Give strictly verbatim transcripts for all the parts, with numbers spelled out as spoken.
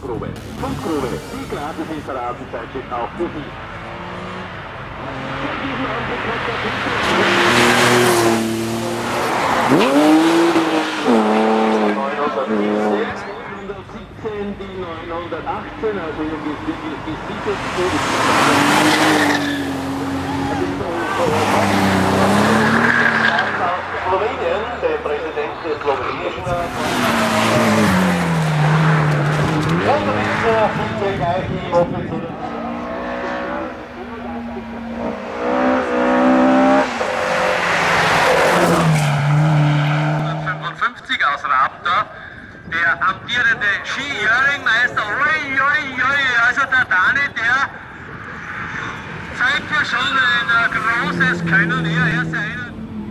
Fundgrube. Fundgrube, die Glase sind verraten, Zeit steht auch für Sie. In diesem Augenblick hat der neunhundertsiebzehn, die neunhundertachtzehn, also gesichert Slowenien, der Präsident des slowenischen Unterwegs sind wir gleich die offiziellen fünfundfünfzig aus Rabendorf, der amtierende Ski-Jöringmeister, oi, oi, oi, also der Dani, der zeigt ja schon ein großes Können hier, er ist ja einer.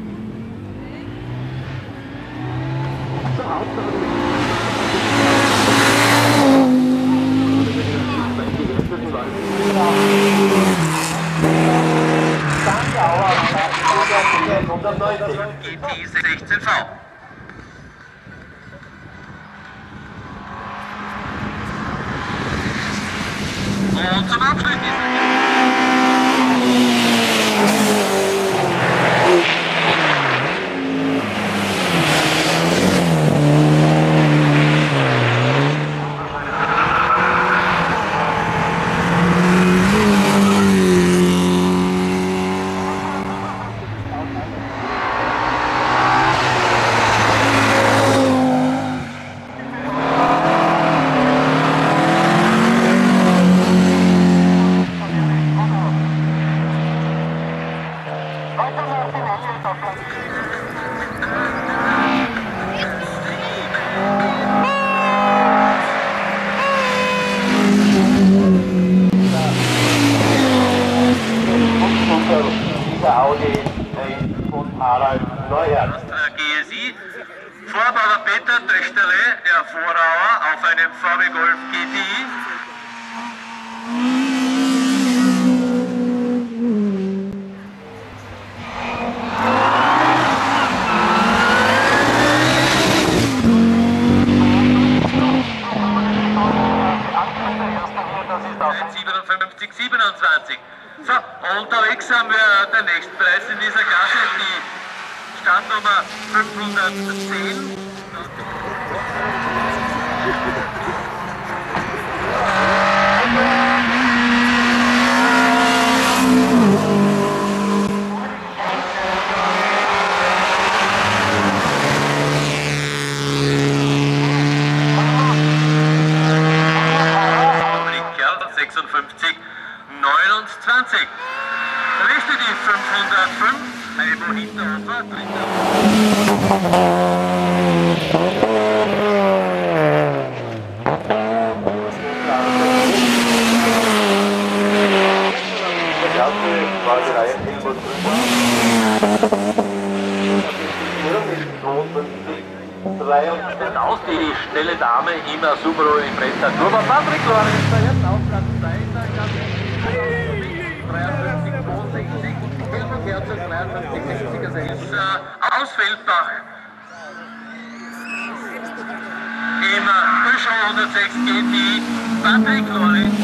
G T sechzehn V. Und zum Abschluss G S I, Vorbauer Peter Töchterle, der Vorauer auf einem V W Golf G T I. siebenundfünfzig siebenundzwanzig. So, unterwegs haben wir den nächsten Preis in dieser Klasse, die Startnummer fünfhundertzehn. sechsundfünfzig neunundzwanzig. Da nächste die fünfhundertfünf, Heibo Hinterhofer, dritter. Aus die schnelle Dame immer Subaru Impreza Turbo. Patrick Lorenz, der jetzt auf Platz zwei in der Klasse dreiundfünfzig zweiundsechzig, Helmut Herzog dreiundfünfzig sechzig, also ist äh, aus Feldbach im Peugeot hundertsechs G T I, Patrick Lorenz.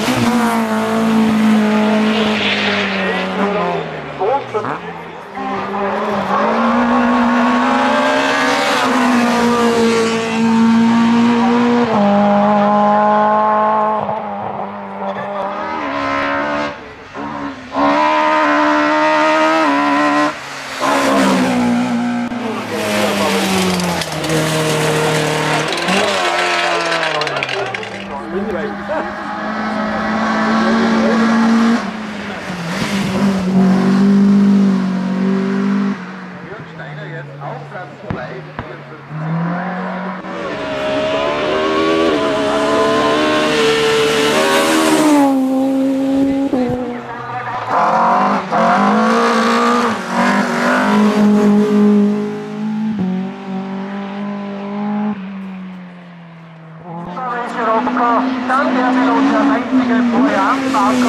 Dann der Pilot der sechziger Florian Marco.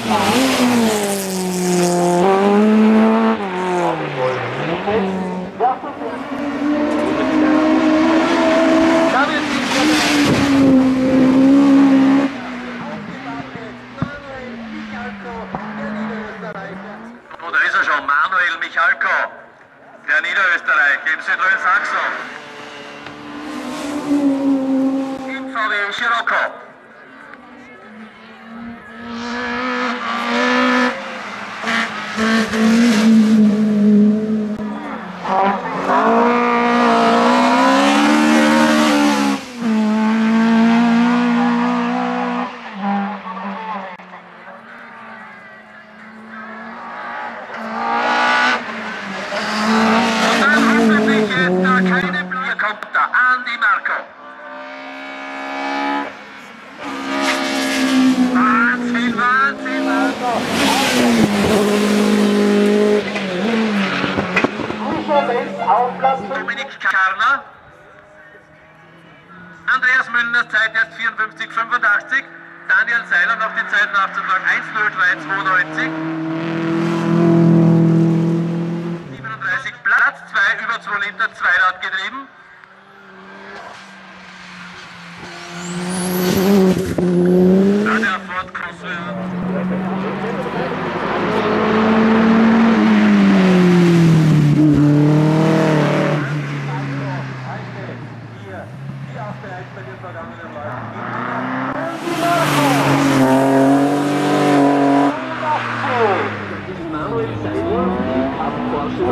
Oh, da ist er schon, Manuel Michalko, der Niederösterreicher im Südrhein-Sachsen. Im V W Scirocco. Kommt da, Andi Marco. Wahnsinn, Wahnsinn, Marco. Dominik Karner. Andreas Müllners Zeit jetzt vierundfünfzig fünfundachtzig. Daniel Seiler noch die Zeit nachzutragen. eins null drei zweiundneunzig. siebenunddreißig, Platz zwei, über zwei Liter, Zweirad getrieben. Ja, der Ford Crossway. Manuel Seidel ab Porsche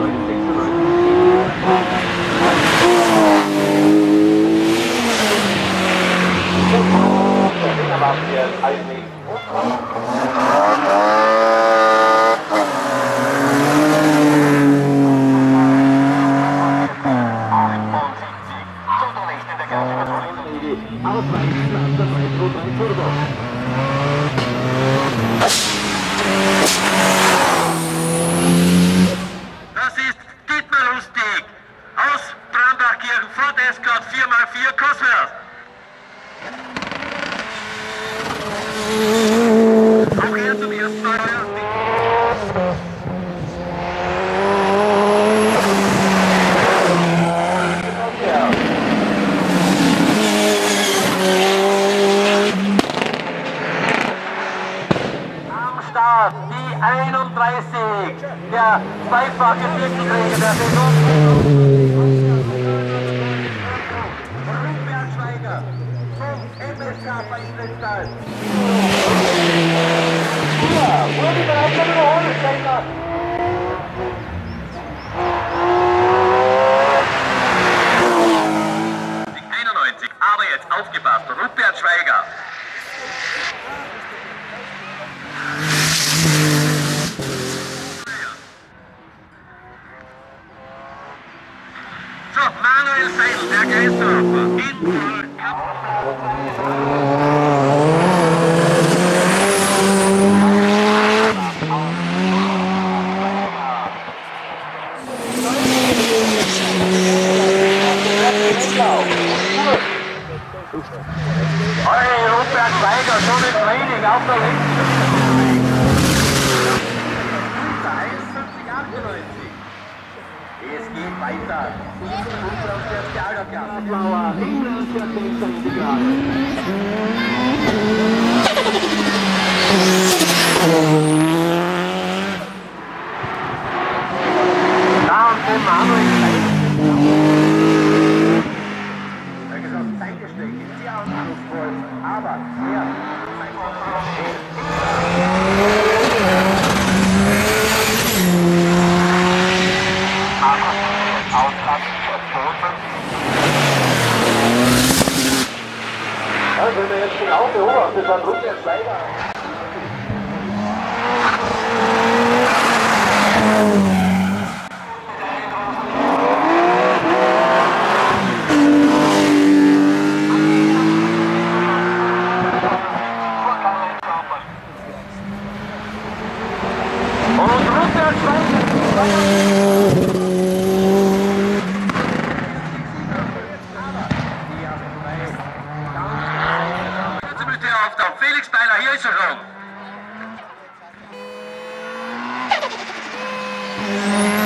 Das ist Dietmar Lustig aus Brandachkirchen, Ford Escort vier mal vier Cosworth. Auch er zum ersten Mal. Am Start die einunddreißig, der zweifache Titelträger der Saison. Rupert Schweiger vom M S K Weißenthal. Ja, wurde bereits am Überholen, Schweiger. einundneunzig, aber jetzt aufgepasst, Rupert Schweiger. So, Manuel Seidel, der Geistdorfer, in Voll. Tschüss.